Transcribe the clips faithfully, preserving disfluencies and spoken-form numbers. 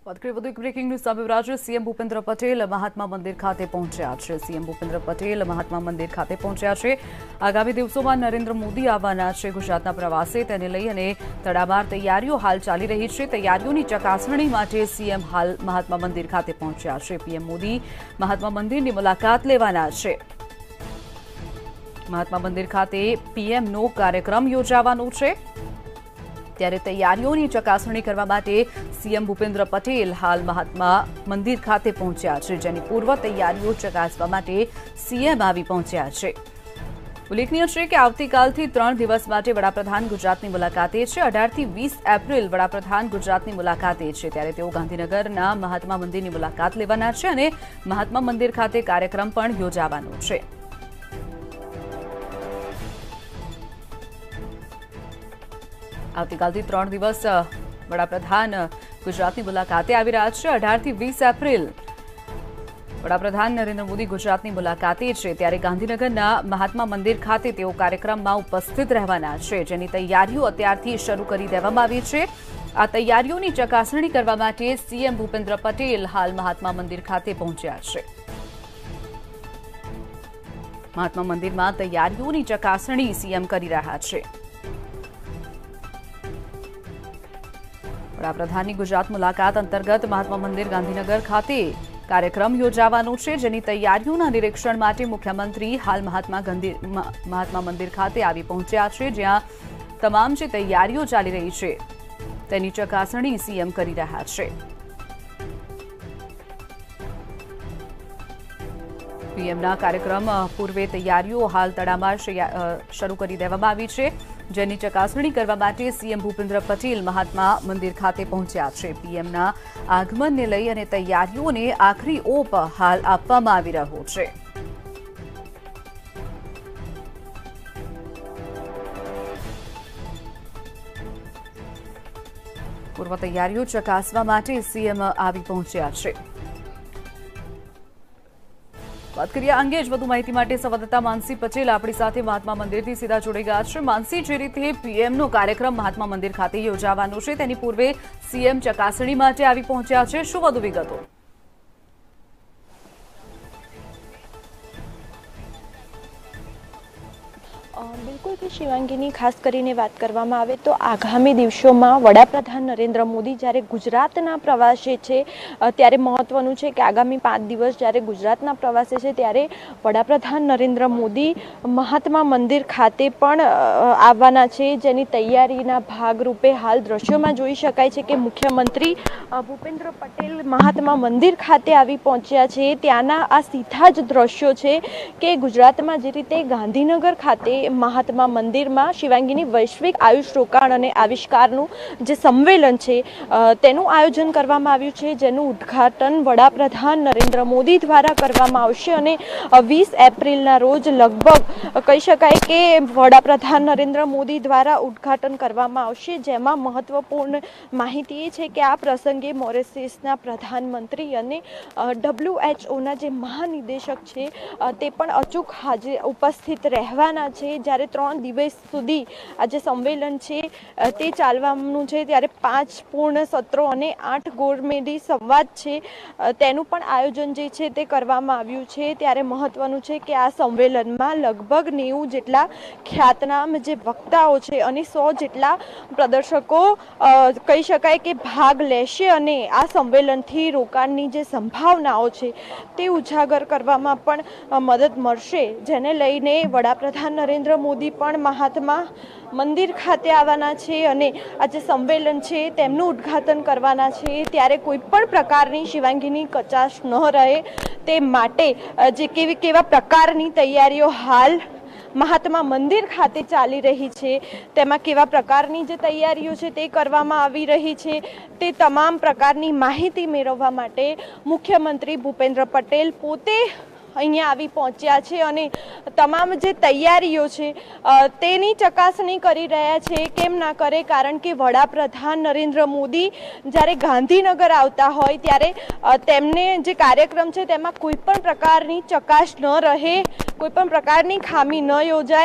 વાત કરીએ વધુ એક બ્રેકિંગ ન્યૂઝ સામે રહ્યા છે। સીએમ ભૂપેન્દ્ર પટેલ મહાત્મા મંદિર ખાતે પહોંચ્યા છે। સીએમ ભૂપેન્દ્ર પટેલ મહાત્મા મંદિર ખાતે પહોંચ્યા છે। આગામી દિવસોમાં નરેન્દ્ર મોદી આવવાના છે ગુજરાતના પ્રવાસે, તેને લઈ અને તડામાર તૈયારીઓ હાલ ચાલી રહી છે। તૈયારીઓની ચકાસણી માટે સીએમ હાલ મહાત્મા મંદિર ખાતે પહોંચ્યા છે। પીએમ મોદી મહાત્મા મંદિરની મુલાકાત લેવાના છે। મહાત્મા મંદિર ખાતે પીએમનો કાર્યક્રમ યોજાવાનો છે, ત્યારે તૈયારીઓની ચકાસણી કરવા માટે સીએમ ભૂપેન્દ્ર પટેલ હાલ મહાત્મા મંદિર ખાતે પહોંચ્યા છે, જેની પૂર્વ તૈયારીઓ ચકાસવા માટે સીએમ આવી પહોંચ્યા છે। ઉલ્લેખનીય છે કે આવતીકાલથી ત્રણ દિવસ માટે વડાપ્રધાન ગુજરાતની મુલાકાતે છે। અઢારથી વીસ એપ્રિલ વડાપ્રધાન ગુજરાતની મુલાકાતે છે, ત્યારે તેઓ ગાંધીનગરના મહાત્મા મંદિરની મુલાકાત લેવાના છે અને મહાત્મા મંદિર ખાતે કાર્યક્રમ પણ યોજાવાનો છે। આવતીકાલથી ત્રણ દિવસ વડાપ્રધાન ગુજરાતની મુલાકાતે આવી રહ્યા છે। અઢારથી વીસ એપ્રિલ વડાપ્રધાન નરેન્દ્ર મોદી ગુજરાતની મુલાકાતે છે, ત્યારે ગાંધીનગરના મહાત્મા મંદિર ખાતે તેઓ કાર્યક્રમમાં ઉપસ્થિત રહેવાના છે, જેની તૈયારીઓ અત્યારથી શરૂ કરી દેવામાં આવી છે। આ તૈયારીઓની ચકાસણી કરવા માટે સીએમ ભૂપેન્દ્ર પટેલ હાલ મહાત્મા મંદિર ખાતે પહોંચ્યા છે। મહાત્મા મંદિરમાં તૈયારીઓની ચકાસણી સીએમ કરી રહ્યા છે। વડાપ્રધાનની ગુજરાત મુલાકાત અંતર્ગત મહાત્મા મંદિર ગાંધીનગર ખાતે કાર્યક્રમ યોજાવાનો છે, જેની તૈયારીઓના નિરીક્ષણ માટે મુખ્યમંત્રી હાલ મહાત્મા મહાત્મા મંદિર ખાતે આવી પહોંચ્યા છે, જ્યાં તમામ જે તૈયારીઓ ચાલી રહી છે તેની ચકાસણી સીએમ કરી રહ્યા છે। પીએમના કાર્યક્રમ પૂર્વે તૈયારીઓ હાલ તડામાર શરૂ કરી દેવામાં આવી છે, જેની ચકાસણી કરવા માટે સીએમ ભૂપેન્દ્ર પટેલ મહાત્મા મંદિર ખાતે પહોંચ્યા છે। પીએમના આગમનને લઈ અને તૈયારીઓને આખરી ઓપ હાલ આપવામાં આવી રહ્યો છે। પૂર્વ તૈયારીઓ ચકાસવા માટે સીએમ આવી પહોંચ્યા છે। વાત કરીએ અંગે જ વધુ માહિતી માટે સંવાદદાતા માનસી પટેલ આપણી સાથે મહાત્મા મંદિરથી સીધા જોડાઈ ગયા છે। માનસી, જે રીતે પીએમનો કાર્યક્રમ મહાત્મા મંદિર ખાતે યોજાવાનો છે, તેની પૂર્વે સીએમ ચકાસણી માટે આવી પહોંચ્યા છે, શું વધુ વિગતો? બિલકુલ કે શિવાંગીની ખાસ કરીને વાત કરવામાં આવે તો આગામી દિવસોમાં વડાપ્રધાન નરેન્દ્ર મોદી જ્યારે ગુજરાતના પ્રવાસે છે, ત્યારે મહત્વનું છે કે આગામી પાંચ દિવસ જ્યારે ગુજરાતના પ્રવાસે છે, ત્યારે વડાપ્રધાન નરેન્દ્ર મોદી મહાત્મા મંદિર ખાતે પણ આવવાના છે, જેની તૈયારીના ભાગરૂપે હાલ દ્રશ્યોમાં જોઈ શકાય છે કે મુખ્યમંત્રી ભૂપેન્દ્ર પટેલ મહાત્મા મંદિર ખાતે આવી પહોંચ્યા છે। ત્યાંના આ સીધા જ દ્રશ્યો છે કે ગુજરાતમાં જે રીતે ગાંધીનગર ખાતે મહાત્મા મંદિરમાં શિવાંગીની વૈશ્વિક આયુષ રોકાણ અને આવિષ્કારનું જે સંમેલન છે તેનું આયોજન કરવામાં આવ્યું છે, જેનું ઉદ્ઘાટન વડાપ્રધાન નરેન્દ્ર મોદી દ્વારા કરવામાં આવશે અને વીસ એપ્રિલના રોજ લગભગ કહી શકાય કે વડાપ્રધાન નરેન્દ્ર મોદી દ્વારા ઉદ્ઘાટન કરવામાં આવશે। જેમાં મહત્વપૂર્ણ માહિતી એ છે કે આ પ્રસંગે મોરેશિયસના પ્રધાનમંત્રી અને ડબલ્યુએચઓના જે મહાનિદેશક છે તે પણ અચૂક હાજર ઉપસ્થિત રહેવાના છે। જ્યારે ત્રણ દિવસ સુધી આ જે સંમેલન છે તે ચાલવાનું છે, ત્યારે પાંચ પૂર્ણ સત્રો અને આઠ ગોળમેડી સંવાદ છે તેનું પણ આયોજન જે છે તે કરવામાં આવ્યું છે। ત્યારે મહત્વનું છે કે આ સંમેલનમાં લગભગ નેવું જેટલા ખ્યાતનામ જે વક્તાઓ છે અને સો જેટલા પ્રદર્શકો કહી શકાય કે ભાગ લેશે અને આ સંમેલનથી રોકાણની જે સંભાવનાઓ છે તે ઉજાગર કરવામાં પણ મદદ મળશે, જેને લઈને વડાપ્રધાન નરેન્દ્ર મોદી પણ મહાત્મા મંદિર ખાતે આવવાના છે અને આ જે સંમેલન છે તેમનું ઉદ્ઘાટન કરવાના છે। ત્યારે કોઈ પણ પ્રકારની શિવાંગીની કચાશ ન રહે તે માટે જે કેવી કેવા પ્રકારની તૈયારીઓ હાલ મહાત્મા મંદિર ખાતે ચાલી રહી છે, તેમાં કેવા પ્રકારની જે તૈયારીઓ છે તે કરવામાં આવી રહી છે, તે તમામ પ્રકારની માહિતી મેળવવા માટે મુખ્યમંત્રી ભૂપેન્દ્ર પટેલ પોતે અહીંયા આવી પહોંચ્યા છે અને તમામ જે તૈયારીઓ છે તેની ચકાસણી કરી રહ્યા છે। કેમ ના કરે, કારણ કે વડાપ્રધાન નરેન્દ્ર મોદી જ્યારે ગાંધીનગર આવતા હોય ત્યારે તેમને જે કાર્યક્રમ છે તેમાં કોઈ પણ પ્રકારની ચકાસ ન રહે, કોઈ પણ પ્રકારની ખામી ન યોજાય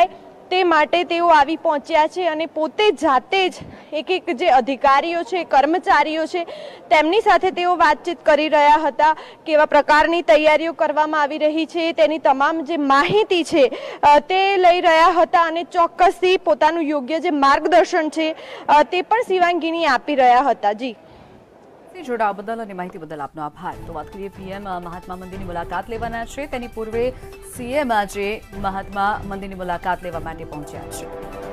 તે માટે તેઓ આવી પહોંચ્યા છે અને પોતે જાતે જ એક એક જે અધિકારીઓ છે, કર્મચારીઓ છે, તેમની સાથે તેઓ વાતચીત કરી રહ્યા હતા, કેવા પ્રકારની તૈયારીઓ કરવામાં આવી રહી છે તેની તમામ જે માહિતી છે તે લઈ રહ્યા હતા અને ચોક્કસથી પોતાનું યોગ્ય જે માર્ગદર્શન છે તે પણ શિવાંગીની આપી રહ્યા હતા. જી જોડાવા બદલ અને માહિતી બદલ આપનો આભાર. તો વાત કરીએ પીએમ મહાત્મા મંદિરની મુલાકાત લેવાના છે, તેની પૂર્વે સીએમ આજે મહાત્મા મંદિરની મુલાકાત લેવા માટે પહોંચ્યા છે.